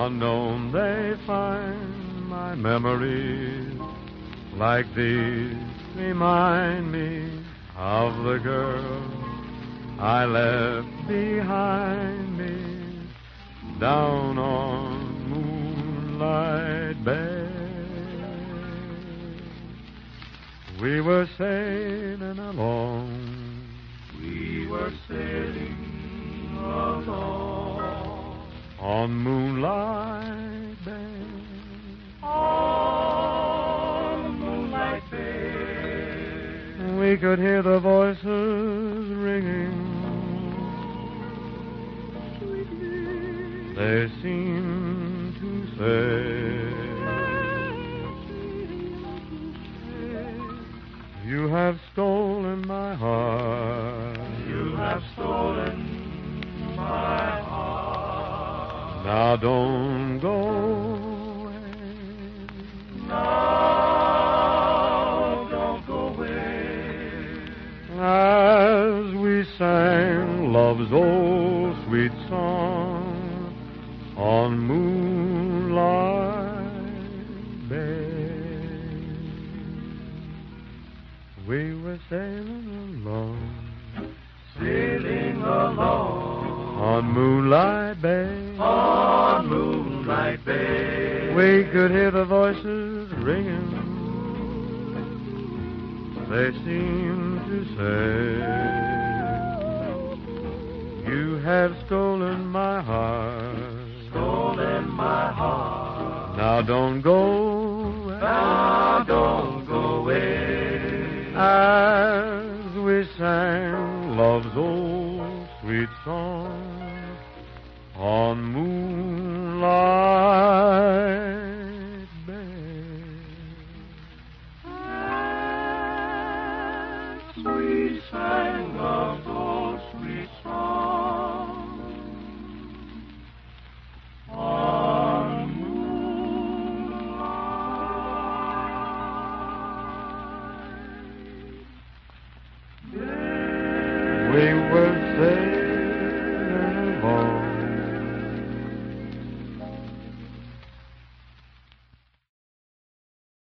unknown they find my memories like these remind me of the girl I left behind me down on Moonlight Bay. We were sailing along. We were sailing along on Moonlight Bay. On Moonlight Bay. We could hear the voices ringing. They seemed to say, you have stolen my heart. You have stolen my heart. Now don't go away. Now don't go away. As we sang love's old sweet song on Moonlight Bay, we were sailing along on Moonlight Bay. On Moonlight Bay. We could hear the voices ringing. They seemed to say, you have stolen my heart. Stolen my heart. Now don't go away. Now don't go away. As we sang love's old sweet song on Moonlight Bay. As we sang love's old sweet song on Moonlight Bay. We